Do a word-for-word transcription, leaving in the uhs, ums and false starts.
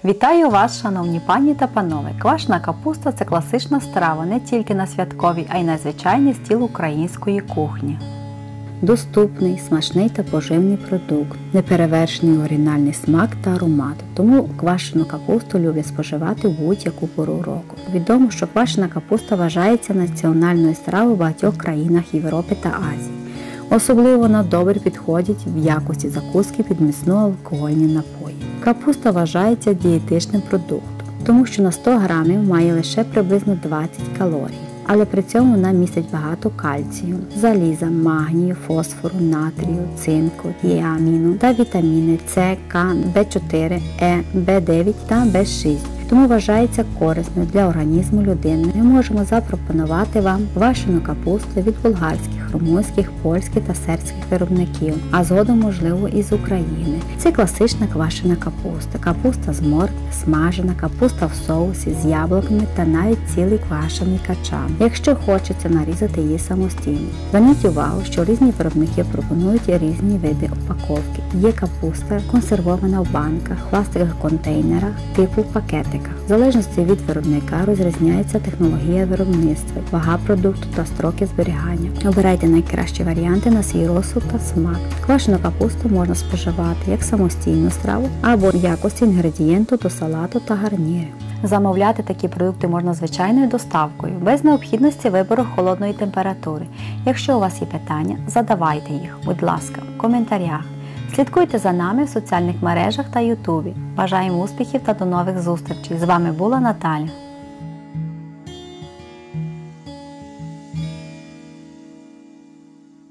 Вітаю вас, шановні пані та панове! Квашена капуста – це класична страва не тільки на святковій, а й на звичайний стіл української кухні. Доступний, смачний та поживний продукт, неперевершений оригінальний смак та аромат. Тому квашену капусту люблять споживати в будь-яку пору року. Відомо, що квашена капуста вважається національною стравою в багатьох країнах Європи та Азії. Особливо вона добре підходить в якості закуски під міцні алкогольні напої. Капуста вважається дієтичним продуктом, тому що на сто грамів має лише приблизно двадцять калорій. Але при цьому вона містить багато кальцію, заліза, магнію, фосфору, натрію, цинку, тіаміну та вітаміни С, К, Б чотири, Е, Б дев'ять та Б шість. Тому вважається корисною для організму людини. Ми можемо запропонувати вам квашену капусту від болгарських, румунських, польських та сербських виробників, а згодом, можливо, і з України. Це класична квашена капуста, капуста з моркви, смажена, капуста в соусі з яблуками та навіть цілий квашений качан, якщо хочеться нарізати її самостійно. Зверніть увагу, що різні виробники пропонують різні види упаковки. Є капуста консервована в банках, пластикових контейнерах, типу пакетиках. В залежності від виробника розрізняється технологія виробництва, вага продукту та строки зберігання. Обирайте найкращі варіанти на свій розсуд та смак. Квашену капусту можна споживати як самостійну страву або в якості інгредієнту до салату та гарнірів. Замовляти такі продукти можна звичайною доставкою, без необхідності вибору холодної температури. Якщо у вас є питання, задавайте їх, будь ласка, в коментарях. Слідкуйте за нами в соціальних мережах та ютубі. Бажаємо успіхів та до нових зустрічей. З вами була Наталя.